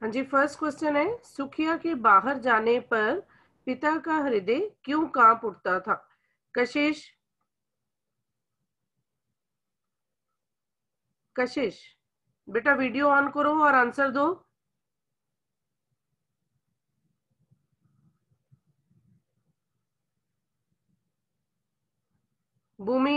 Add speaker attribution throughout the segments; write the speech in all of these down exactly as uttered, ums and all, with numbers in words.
Speaker 1: हाँ जी, first question है, सुखिया के बाहर जाने पर पिता का हृदय क्यों कांप उठता था? कशिश, कशिश बेटा वीडियो ऑन करो और आंसर दो। भूमि,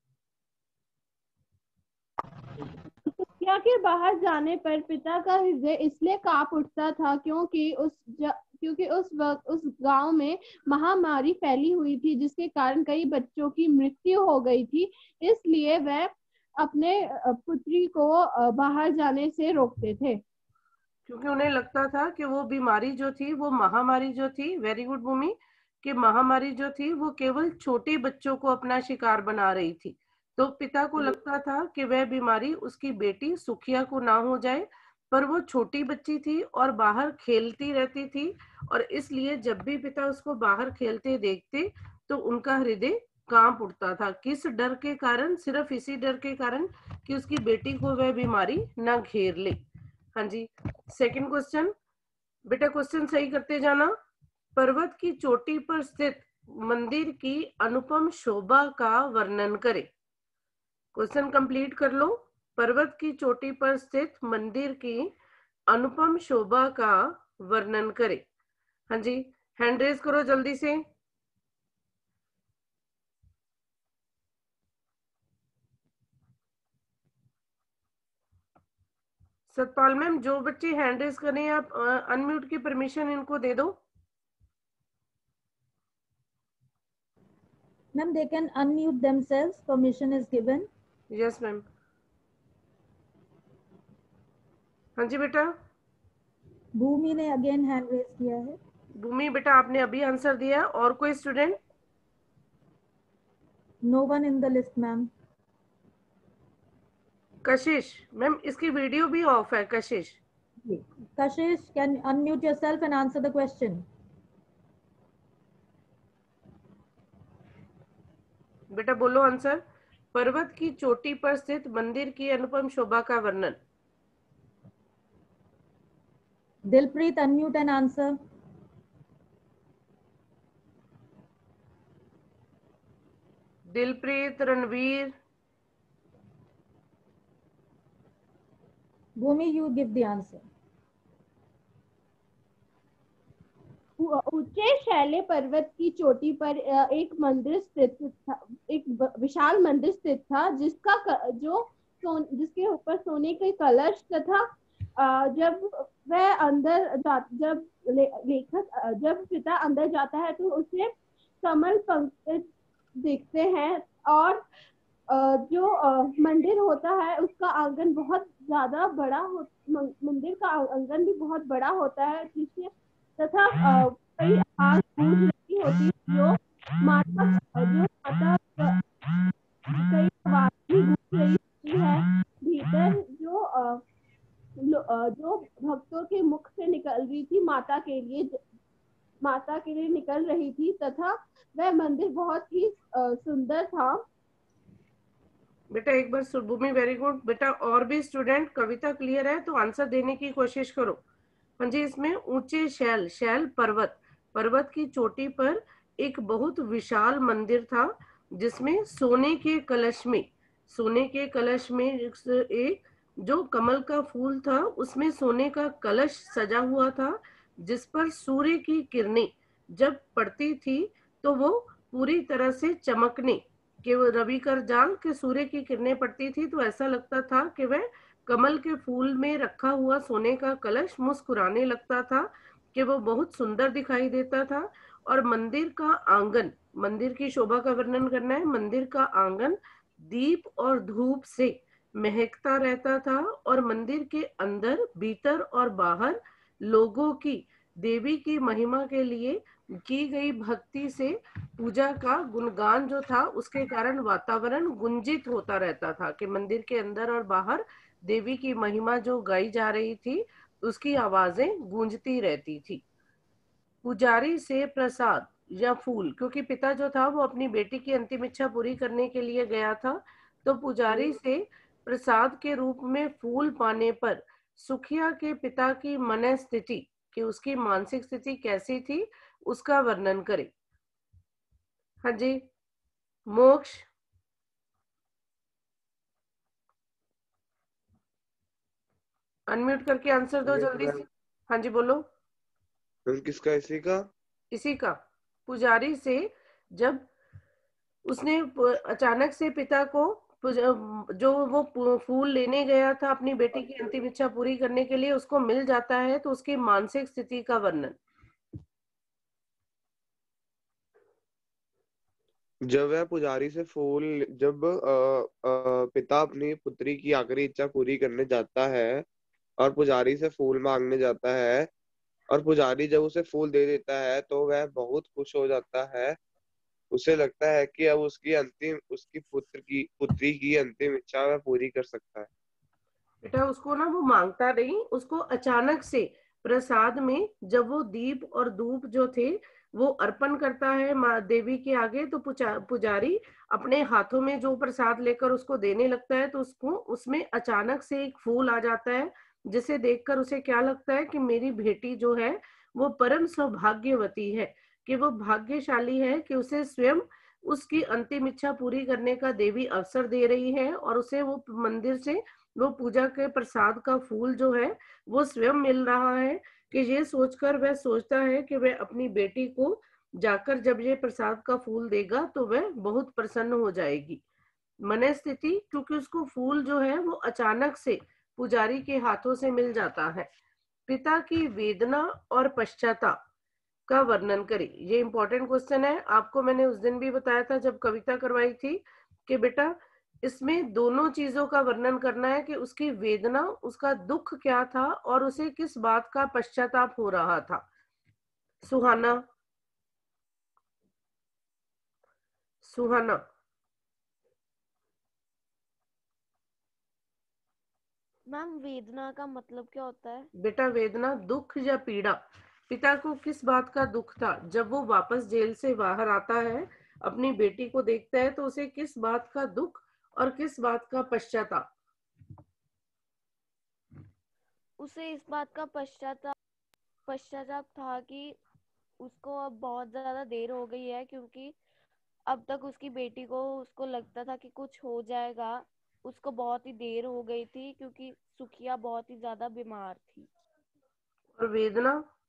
Speaker 2: सुखिया के बाहर जाने पर पिता का हृदय इसलिए कांप उठता था क्योंकि उस ज... क्योंकि उस वक्त उस गांव में महामारी फैली हुई थी, जिसके कारण कई बच्चों की मृत्यु हो गई थी। इसलिए वह अपने अ, पुत्री को अ, बाहर जाने से रोकते थे।
Speaker 1: क्योंकि उन्हें लगता था कि वो बीमारी जो थी, वो महामारी जो थी, वेरी गुड भूमि, कि महामारी जो थी वो केवल छोटे बच्चों को अपना शिकार बना रही थी। तो पिता को लगता था कि वह बीमारी उसकी बेटी सुखिया को ना हो जाए, पर वो छोटी बच्ची थी और बाहर खेलती रहती थी, और इसलिए जब भी पिता उसको बाहर खेलते देखते तो उनका हृदय कांप उठता था। किस डर के कारण? सिर्फ इसी डर के कारण कि उसकी बेटी को वह बीमारी ना घेर ले। हाँ जी, सेकंड क्वेश्चन, बेटा क्वेश्चन सही करते जाना। पर्वत की चोटी पर स्थित मंदिर की अनुपम शोभा का वर्णन करें। क्वेश्चन कंप्लीट कर लो। पर्वत की चोटी पर स्थित मंदिर की अनुपम शोभा का वर्णन करें। हाँ जी, हैंड रेज करो जल्दी से। सतपाल मैम, जो बच्चे हैंड रेज कर रहे हैं आप अनम्यूट की परमिशन इनको दे दो।
Speaker 3: Ma'am, they can unmute themselves. Permission is given.
Speaker 1: Yes ma'am. हाँ जी बेटा।
Speaker 3: भूमि ने अगेन हैंड रेज किया है।
Speaker 1: भूमि बेटा आपने अभी आंसर दिया, और कोई student?
Speaker 3: No one in the list, ma'am.
Speaker 1: Kashish ma'am, इसकी वीडियो भी ऑफ है। कशिश,
Speaker 3: Kashish, can unmute yourself and answer the question.
Speaker 1: बेटा बोलो आंसर। पर्वत की चोटी पर स्थित मंदिर की अनुपम शोभा का वर्णन।
Speaker 3: Dilpreet, unmute and answer.
Speaker 1: Dilpreet, Ranveer,
Speaker 3: Bhumi, you give the answer.
Speaker 2: ऊंचे शैले पर्वत की चोटी पर अ, एक मंदिर स्थित था। एक ब- विशाल मंदिर स्थित था, जिसका क- जो सोन जिसके ऊपर सोने के कलश तथा अ, जब वह अंदर जा जब ले, लेखक अ, जब पिता अंदर जाता है तो उसे कमल पंख दिखते हैं। और अ, जो अ, मंदिर होता है उसका आंगन बहुत ज्यादा बड़ा हो मं- मंदिर का आंगन भी बहुत बड़ा होता है, जिससे तथा अ, कई आवाज गूंज रही होती है, जो माता जो माता कई आवाज भी गूंज रही होती है भीतर, जो अ, लो- अ, जो भक्तों के मुख से निकल रही थी माता के लिए माता के लिए निकल रही थी, तथा वह मंदिर बहुत ही अ, सुंदर था।
Speaker 1: बेटा एक बार सुभूमि, वेरी गुड बेटा। और भी स्टूडेंट, कविता क्लियर है तो आंसर देने की कोशिश करो। हाँ जी, इसमें ऊंचे शैल, शैल पर्वत, पर्वत की चोटी पर एक बहुत विशाल मंदिर था, जिसमें सोने के कलश में सोने के कलश में एक जो कमल का फूल था, उसमें सोने का कलश सजा हुआ था, जिस पर सूर्य की किरणें जब पड़ती थी तो वो पूरी तरह से चमकने कि वो रवि कर जाल के सूर्य की किरणें पड़ती थी तो ऐसा लगता था कि वह कमल के फूल में रखा हुआ सोने का कलश मुस्कुराने लगता था, कि वो बहुत सुंदर दिखाई देता था। और मंदिर का आंगन, मंदिर की शोभा का वर्णन करना है। मंदिर का आंगन दीप और धूप से महकता रहता था, और मंदिर के अंदर, भीतर और बाहर लोगों की देवी की महिमा के लिए की गई भक्ति से पूजा का गुणगान जो था, उसके कारण वातावरण गुंजित होता रहता था, कि मंदिर के अंदर और बाहर देवी की महिमा जो गाई जा रही थी उसकी आवाजें गूंजती रहती थी। पुजारी से प्रसाद या फूल, क्योंकि पिता जो था वो अपनी बेटी की अंतिम इच्छा पूरी करने के लिए गया था, तो पुजारी से प्रसाद के रूप में फूल पाने पर सुखिया के पिता की मन स्थिति, कि उसकी मानसिक स्थिति कैसी थी, उसका वर्णन करें। हाँ जी, मोक्ष। अनम्यूट करके आंसर दो जल्दी से। हाँ जी बोलो।
Speaker 4: किसका? इसी का
Speaker 1: इसी का। पुजारी से जब उसने अचानक से पिता को जो वो फूल लेने गया था अपनी बेटी की अंतिम इच्छा पूरी करने के लिए, उसको मिल जाता है, तो उसकी मानसिक स्थिति का वर्णन।
Speaker 4: जब वह पुजारी से फूल जब आ, आ, पिता अपनी पुत्री की आखिरी इच्छा पूरी करने जाता है और पुजारी से फूल मांगने जाता है, और पुजारी जब उसे फूल दे देता है तो वह बहुत खुश हो जाता है। उसे लगता है कि अब उसकी अंतिम उसकी पुत्र की पुत्री की अंतिम इच्छा वह पूरी कर सकता है।
Speaker 1: बेटा उसको ना वो मांगता नहीं, उसको अचानक से प्रसाद में जब वो दीप और धूप जो थे वो अर्पण करता है माँ देवी के आगे, तो पुजारी अपने हाथों में जो प्रसाद लेकर उसको देने लगता है, तो उसको उसमें अचानक से एक फूल आ जाता है, जिसे देखकर उसे क्या लगता है कि मेरी बेटी जो है वो परम सौभाग्यवती है, कि वो भाग्यशाली है कि उसे स्वयं उसकी अंतिम इच्छा पूरी करने का देवी अवसर दे रही है, और उसे वो मंदिर से वो पूजा के प्रसाद का फूल जो है वो स्वयं मिल रहा है, कि ये सोचकर वह सोचता है कि वह अपनी बेटी को जाकर जब ये प्रसाद का फूल देगा तो वह बहुत प्रसन्न हो जाएगी। मन स्थिति, क्योंकि उसको फूल जो है वो अचानक से पुजारी के हाथों से मिल जाता है। पिता की वेदना और पश्चाताप का वर्णन करें। ये इंपॉर्टेंट क्वेश्चन है, आपको मैंने उस दिन भी बताया था जब कविता करवाई थी कि बेटा इसमें दोनों चीजों का वर्णन करना है, कि उसकी वेदना, उसका दुख क्या था और उसे किस बात का पश्चाताप हो रहा था। सुहाना। सुहाना
Speaker 5: मैम वेदना का मतलब क्या होता है?
Speaker 1: बेटा वेदना दुख या पीड़ा। पिता को किस बात का दुख था जब वो वापस जेल से बाहर आता है, अपनी बेटी को देखता है, तो उसे किस बात का दुख और किस बात का पश्चाताप?
Speaker 5: उसे इस बात का पश्चाताप पश्चाताप था कि उसको अब बहुत ज्यादा देर हो गई है, क्योंकि अब तक उसकी बेटी को उसको लगता था कि कुछ हो जाएगा, उसको बहुत ही देर हो गई थी क्योंकि सुखिया बहुत ही ज्यादा बीमार थी।
Speaker 1: और वेदना?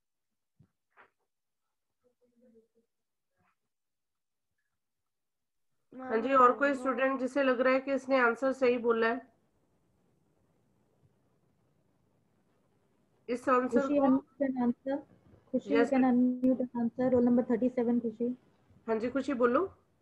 Speaker 1: हाँ जी, और कोई स्टूडेंट जिसे लग रहा है कि इसने आंसर सही बोला है? इस आंसर
Speaker 3: खुशी
Speaker 1: को
Speaker 3: answer Khushi
Speaker 1: yes,
Speaker 3: can unmute answer. Roll number thirty seven Khushi.
Speaker 1: हाँ जी खुशी बोलो।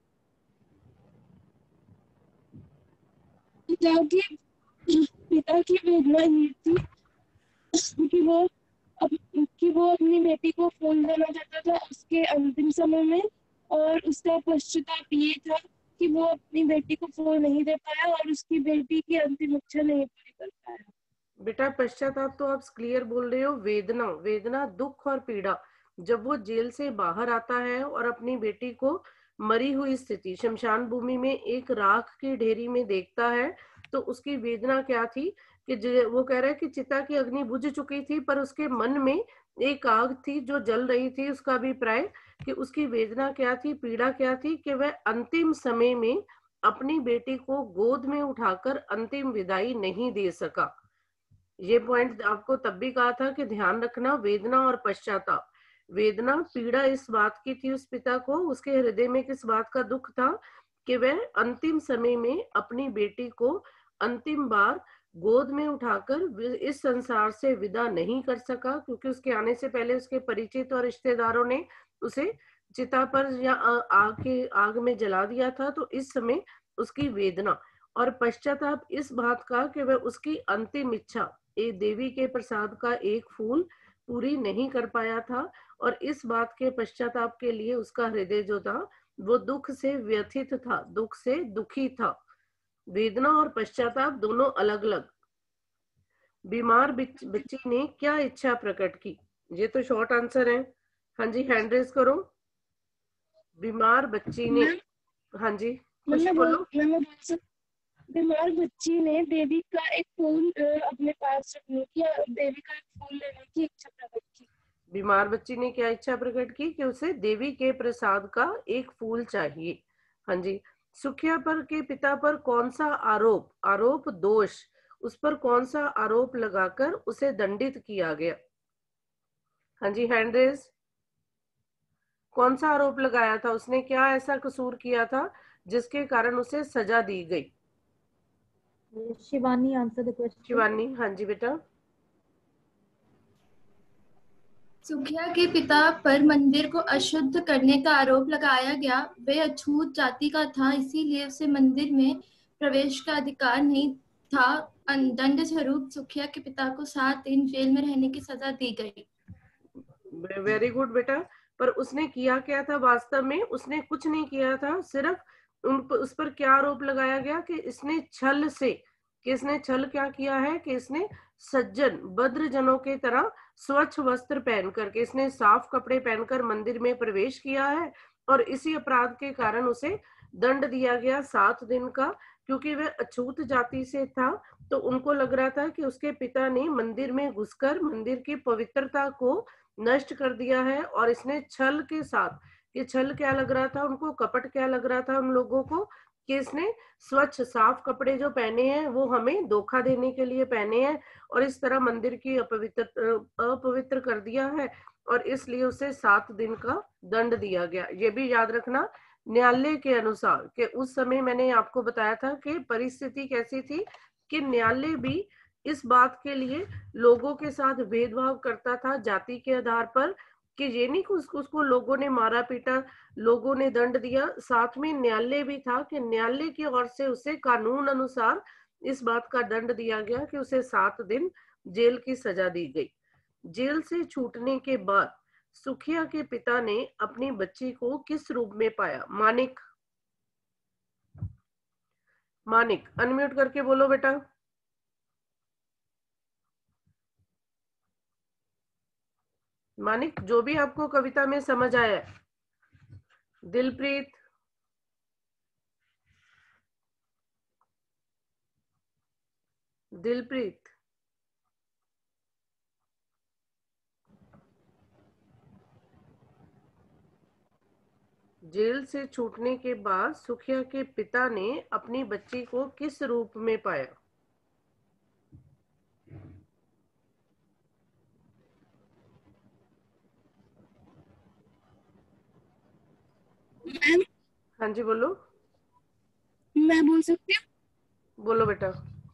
Speaker 6: पिता की पिता की वेदना ये थी कि वो अब कि वो अपनी बेटी को फूल देना चाहता था उसके अंतिम समय में, और उसका पश्चाताप ये था कि वो अपनी बेटी को फूल नहीं दे पाया और उसकी बेटी की अंतिम इच्छा नहीं पूरी कर पाया।
Speaker 1: बेटा पश्चाताप तो आप क्लियर बोल रहे हो। वेदना, वेदना दुख और पीड़ा, जब वो जेल से बाहर आता है और अपनी बेटी को मरी हुई स्थिति शमशान भूमि में एक राख की ढेरी में देखता है, तो उसकी वेदना क्या थी कि वो कह रहा है कि चिता की अग्नि बुझ चुकी थी, पर उसके मन में एक आग थी जो जल रही थी। उसका अभिप्राय कि उसकी वेदना क्या थी, पीड़ा क्या थी, कि वह अंतिम समय में अपनी बेटी को गोद में उठाकर अंतिम विदाई नहीं दे सका। ये पॉइंट आपको तब भी कहा था कि ध्यान रखना, वेदना और पश्चाताप। वेदना, पीड़ा इस बात की थी उस पिता को, उसके हृदय में किस बात का दुख था कि वह अंतिम समय में अपनी बेटी को अंतिम बार गोद में उठाकर इस संसार से विदा नहीं कर सका, क्योंकि उसके आने से पहले उसके परिचित और रिश्तेदारों ने उसे चिता पर या आग के आग में जला दिया था। तो इस समय उसकी वेदना और पश्चाताप इस बात का कि वह उसकी अंतिम इच्छा एक देवी के प्रसाद का एक फूल पूरी नहीं कर पाया था, और इस बात के पश्चाताप के लिए उसका हृदय जो था वो दुख से व्यथित था, दुख से दुखी था। वेदना और पश्चाताप दोनों अलग अलग। बीमार बच्ची ने क्या इच्छा प्रकट की? ये तो शॉर्ट आंसर है। हाँ जी हैंड रेज करो। बीमार बच्ची ने, हाँ जी खुशी बोलो।
Speaker 6: बीमार बच्ची ने देवी का एक फूल अ, अपने पास रखने की या देवी का एक फूल लेने की इच्छा प्रकट की।
Speaker 1: बीमार बच्ची ने क्या इच्छा प्रकट की कि उसे देवी के प्रसाद का एक फूल चाहिए। हाँ जी। सुखिया पर के पिता पर कौन सा आरोप आरोप दोष उस पर कौन सा आरोप लगाकर उसे दंडित किया गया? हाँ जी, हैंड रेज। कौन सा आरोप लगाया था? उसने क्या ऐसा कसूर किया था जिसके कारण उसे सजा दी गई?
Speaker 3: Shivani answer the question.
Speaker 1: Shivani. हाँ जी बेटा।
Speaker 7: सुखिया के पिता पर मंदिर को अशुद्ध करने का आरोप लगाया गया। वे अछूत जाति का था, इसीलिए उसे मंदिर में प्रवेश का अधिकार नहीं था। दंड स्वरूप सुखिया के पिता को सात दिन जेल में रहने की सजा दी गई।
Speaker 1: वेरी गुड बेटा। पर उसने किया क्या था? वास्तव में उसने कुछ नहीं किया था, सिर्फ उन पर, उस पर क्या आरोप लगाया गया कि इसने छल से कि इसने छल क्या किया है कि इसने सज्जन भद्र जनों के तरह स्वच्छ वस्त्र पहन करके इसने साफ कपड़े पहनकर मंदिर में प्रवेश किया है और इसी अपराध के कारण उसे दंड दिया गया सात दिन का। क्योंकि वह अछूत जाति से था तो उनको लग रहा था कि उसके पिता ने मंदिर में घुसकर मंदिर की पवित्रता को नष्ट कर दिया है और इसने छल के साथ, ये छल क्या लग रहा था उनको, कपट क्या लग रहा था उन लोगों को कि इसने स्वच्छ साफ कपड़े जो पहने हैं वो हमें धोखा देने के लिए पहने हैं और इस तरह मंदिर की अपवित्र अपवित्र कर दिया है और इसलिए उसे सात दिन का दंड दिया गया। ये भी याद रखना न्यायालय के अनुसार कि उस समय मैंने आपको बताया था कि परिस्थिति कैसी थी कि न्यायालय भी इस बात के लिए लोगों के साथ भेदभाव करता था जाति के आधार पर कि ये नहीं कि उसको, उसको लोगों ने मारा पीटा, लोगों ने दंड दिया, साथ में न्यायालय भी था कि न्यायालय की ओर से उसे कानून अनुसार इस बात का दंड दिया गया कि उसे सात दिन जेल की सजा दी गई। जेल से छूटने के बाद सुखिया के पिता ने अपनी बच्ची को किस रूप में पाया? मानिक। मानिक अनम्यूट करके बोलो बेटा। मानिक, जो भी आपको कविता में समझ आया। दिलप्रीत। दिलप्रीत। जेल से छूटने के बाद सुखिया के पिता ने अपनी बच्ची को किस रूप में पाया?
Speaker 6: मैम।
Speaker 1: हाँ जी बोलो।
Speaker 6: मैं बोल सकती हूँ?
Speaker 1: बोलो बेटा।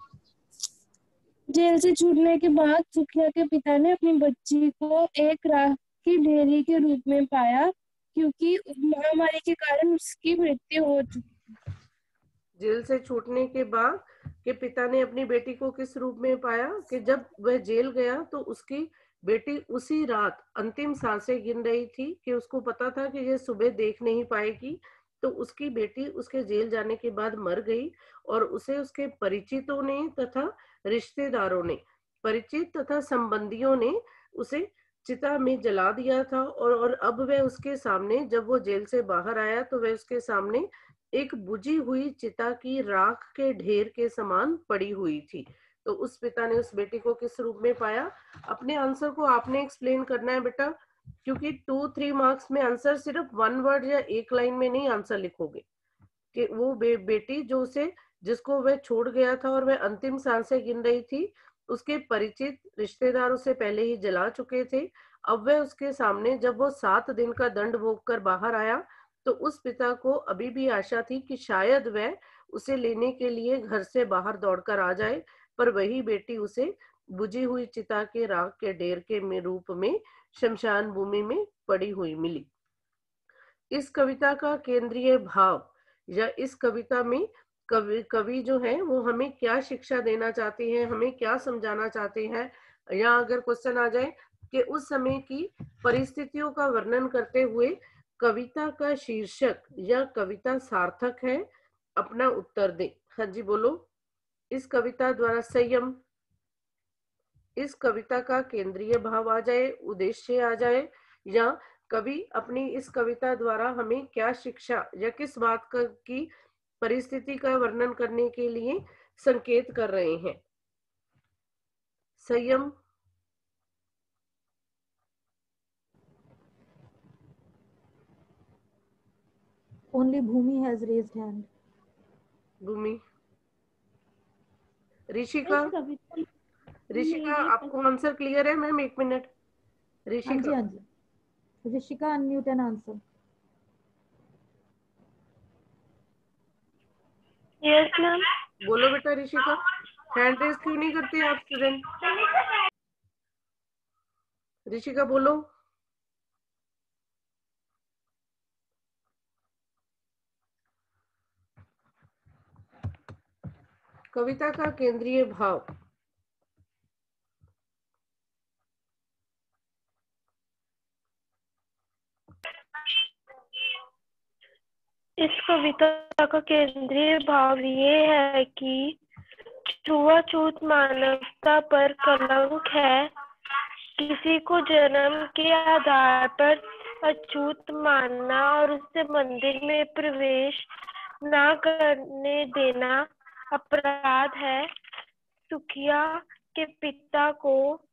Speaker 6: जेल से छूटने के बाद सुखिया के पिता ने अपनी बच्ची को एक राख की ढेरी के रूप में पाया क्योंकि महामारी के कारण उसकी मृत्यु हो चुकी थी।
Speaker 1: जेल से छूटने के बाद के पिता ने अपनी बेटी को किस रूप में पाया कि जब वह जेल गया तो उसकी बेटी उसी रात अंतिम सांसें गिन रही थी कि उसको पता था कि ये सुबह देख नहीं पाएगी, तो उसकी बेटी उसके जेल जाने के बाद मर गई और उसे उसके परिचितों ने तथा रिश्तेदारों ने, परिचित तथा संबंधियों ने उसे चिता में जला दिया था और और अब वह उसके सामने, जब वो जेल से बाहर आया तो वह उसके सामने एक बुझी हुई चिता की राख के ढेर के समान पड़ी हुई थी। तो उस पिता ने उस बेटी को किस रूप में पाया? अपने आंसर को आपने एक्सप्लेन करना है बेटा, क्योंकि टू थ्री मार्क्स में आंसर सिर्फ वन वर्ड या एक लाइन में नहीं आंसर लिखोगे कि वो बे, बेटी जो उसे जिसको वह छोड़ गया था और वह अंतिम सांसें गिन रही थी, उसके परिचित रिश्तेदार उसे पहले ही जला चुके थे। अब वह उसके सामने जब वो सात दिन का दंड भोग कर बाहर आया तो उस पिता को अभी भी आशा थी कि शायद वह उसे लेने के लिए घर से बाहर दौड़कर आ जाए, पर वही बेटी उसे बुझी हुई चिता के राख के ढेर के रूप में शमशान भूमि में पड़ी हुई मिली। इस कविता का केंद्रीय भाव या इस कविता में कवि कवि जो है वो हमें क्या शिक्षा देना चाहते हैं, हमें क्या समझाना चाहते हैं, या अगर क्वेश्चन आ जाए कि उस समय की परिस्थितियों का वर्णन करते हुए कविता का शीर्षक या कविता सार्थक है, अपना उत्तर दें। हाँ जी बोलो। इस कविता द्वारा संयम, इस कविता का केंद्रीय भाव आ जाए, उद्देश्य आ जाए, या कवि अपनी इस कविता द्वारा हमें क्या शिक्षा या किस बात का की परिस्थिति का वर्णन करने के लिए संकेत कर रहे हैं? संयम,
Speaker 3: Only Bhumi has raised hand.
Speaker 1: भूमि, ऋषिका,
Speaker 2: इस कविता
Speaker 1: ऋषिका
Speaker 2: ये
Speaker 1: आपको आंसर क्लियर है मैम? एक मिनट
Speaker 3: हाँ जी
Speaker 1: ऋषिका।
Speaker 3: हाँ जी Rishika unmute and answer.
Speaker 6: Yes ma'am.
Speaker 1: बोलो बेटा ऋषिका, हैंड रेज क्यों नहीं करते आप स्टूडेंट? ऋषिका बोलो। कविता का केंद्रीय भाव।
Speaker 6: इस कविता का केंद्रीय भाव ये है कि छुआछूत मानवता पर कलंक है। किसी को जन्म के आधार पर अछूत मानना और उससे मंदिर में प्रवेश ना करने देना अपराध है। सुखिया के पिता को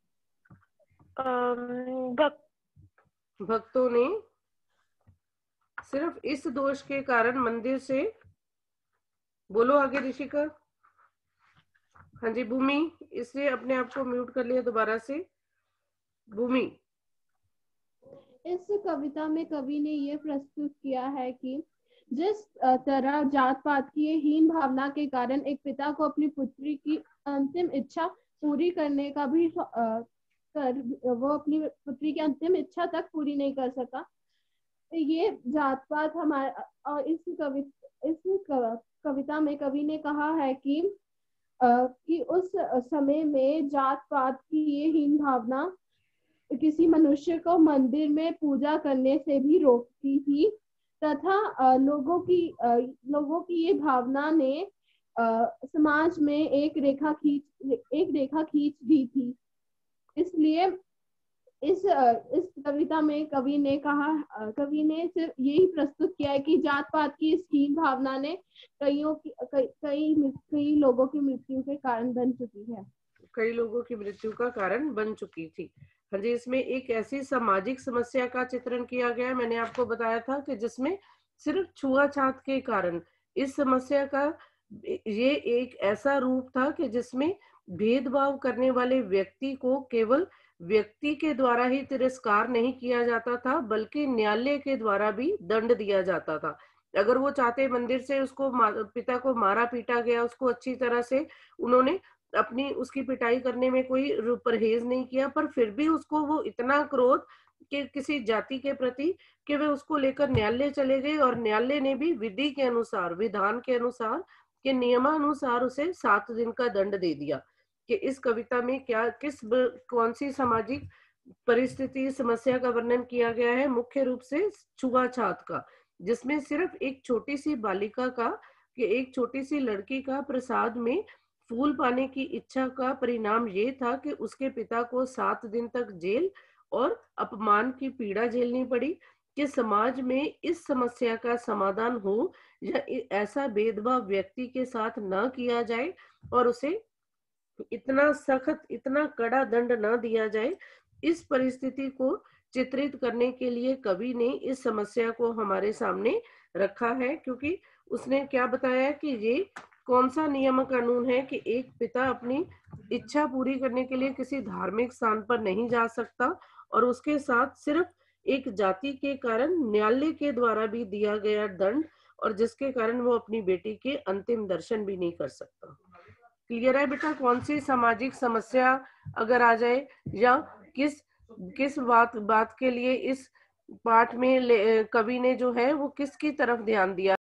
Speaker 6: भक्त
Speaker 1: भक्तों ने सिर्फ इस दोष के कारण मंदिर से, बोलो आगे ऋषिका। हाँ जी भूमि, इसलिए अपने आप को म्यूट कर लिया दोबारा से। भूमि,
Speaker 2: इस कविता में कवि ने यह प्रस्तुत किया है कि जिस तरह जात पात की हीन भावना के कारण एक पिता को अपनी पुत्री की अंतिम इच्छा पूरी करने का भी कर वो अपनी पुत्री की अंतिम इच्छा तक पूरी नहीं कर सका। ये जात पात हमारा, और इस कविता इस कविता में कवि ने कहा है कि कि उस समय में जात पात की ये हीन भावना किसी मनुष्य को मंदिर में पूजा करने से भी रोकती थी, तथा लोगों की लोगों की ये भावना ने समाज में एक रेखा खींच एक रेखा खींच दी थी। इसलिए इस इस कविता में कवि ने कहा कवि ने सिर्फ यही प्रस्तुत किया है कि जात पात की इस हीन भावना ने कईयों की कई कई कई लोगों की मृत्यु के कारण बन चुकी है
Speaker 1: कई लोगों की मृत्यु का कारण बन चुकी थी। हाँ जी, इसमें एक ऐसी सामाजिक समस्या का चित्रण किया गया है, मैंने आपको बताया था कि जिसमें सिर्फ छुआछूत के कारण इस समस्या का ये एक ऐसा रूप था कि जिसमें भेदभाव करने वाले व्यक्ति को केवल व्यक्ति के द्वारा ही तिरस्कार नहीं किया जाता था, बल्कि न्यायालय के द्वारा भी दंड दिया जाता था। अगर वो चाहते मंदिर से उसको पिता को मारा पीटा गया, उसको अच्छी तरह से उन्होंने अपनी उसकी पिटाई करने में कोई परहेज नहीं किया, पर फिर भी उसको वो इतना क्रोध कि किसी जाति के प्रति कि वे उसको लेकर न्यायालय चले गए, और न्यायालय ने भी विधि के अनुसार, विधान के अनुसार के नियमानुसार उसे सात दिन का दंड दे दिया। कि इस कविता में क्या किस कौन सी सामाजिक परिस्थिति समस्या का वर्णन किया गया है? मुख्य रूप से छुआछूत का, जिसमें सिर्फ एक छोटी सी बालिका का कि एक छोटी सी लड़की का प्रसाद में फूल पाने की इच्छा का परिणाम ये था कि उसके पिता को सात दिन तक जेल और अपमान की पीड़ा झेलनी पड़ी। कि समाज में इस समस्या का समाधान हो या ऐसा भेदभाव व्यक्ति के साथ न किया जाए और उसे इतना सख्त, इतना कड़ा दंड न दिया जाए, इस परिस्थिति को चित्रित करने के लिए कवि ने इस समस्या को हमारे सामने रखा है। क्योंकि उसने क्या बताया कि ये कौन सा नियम कानून है कि एक पिता अपनी इच्छा पूरी करने के लिए किसी धार्मिक स्थान पर नहीं जा सकता, और उसके साथ सिर्फ एक जाति के कारण न्यायालय के द्वारा भी दिया गया दंड, और जिसके कारण वो अपनी बेटी के अंतिम दर्शन भी नहीं कर सकता। क्लियर है बेटा? कौन सी सामाजिक समस्या अगर आ जाए या किस किस बात बात के लिए इस पाठ में कवि ने जो है वो किसकी तरफ ध्यान दिया